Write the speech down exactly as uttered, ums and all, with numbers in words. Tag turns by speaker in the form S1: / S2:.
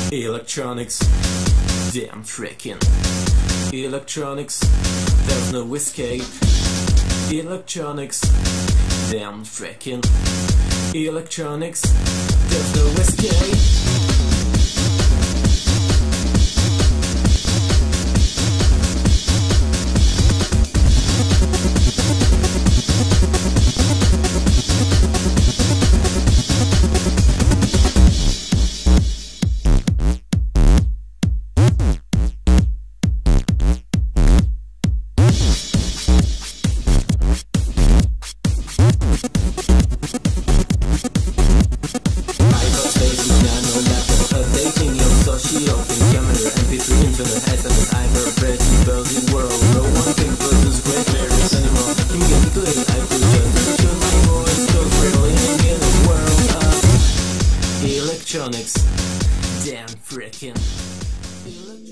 S1: Electronics, damn trickin'. Electronics, there's no escape. Electronics, damn trickin'. Electronics, there's no escape. Electronics, damn frickin'.